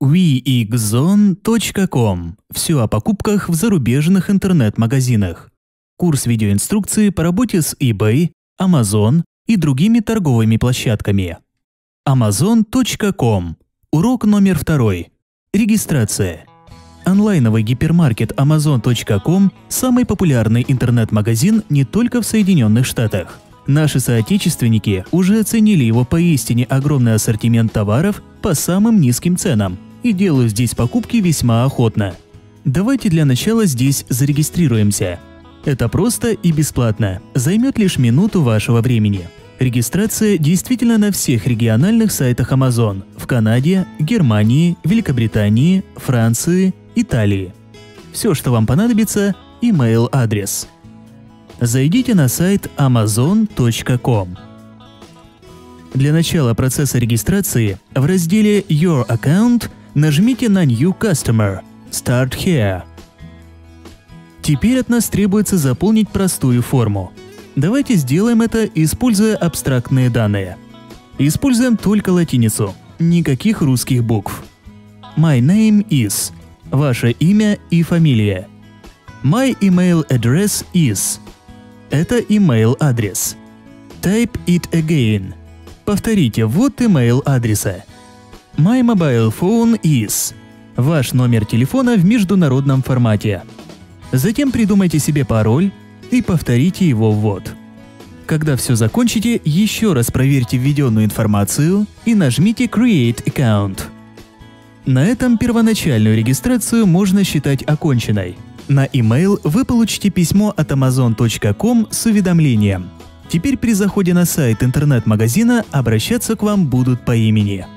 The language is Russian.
weexzone.com. Все о покупках в зарубежных интернет-магазинах. Курс видеоинструкции по работе с eBay, Amazon и другими торговыми площадками. Amazon.com. Урок номер 2. Регистрация. Онлайновый гипермаркет Amazon.com – самый популярный интернет-магазин не только в Соединенных Штатах. Наши соотечественники уже оценили его поистине огромный ассортимент товаров по самым низким ценам и делают здесь покупки весьма охотно. Давайте для начала здесь зарегистрируемся. Это просто и бесплатно, займет лишь минуту вашего времени. Регистрация действительно на всех региональных сайтах Amazon в Канаде, Германии, Великобритании, Франции, Италии. Все, что вам понадобится – email-адрес. Зайдите на сайт amazon.com. Для начала процесса регистрации в разделе Your Account нажмите на New Customer – Start Here. Теперь от нас требуется заполнить простую форму. Давайте сделаем это, используя абстрактные данные. Используем только латиницу, никаких русских букв. My name is – ваше имя и фамилия. My email address is – это email-адрес. Type it again. Повторите ввод email-адреса. My mobile phone is – ваш номер телефона в международном формате. Затем придумайте себе пароль и повторите его ввод. Когда все закончите, еще раз проверьте введенную информацию и нажмите Create Account. На этом первоначальную регистрацию можно считать оконченной. На email вы получите письмо от amazon.com с уведомлением. Теперь при заходе на сайт интернет-магазина обращаться к вам будут по имени.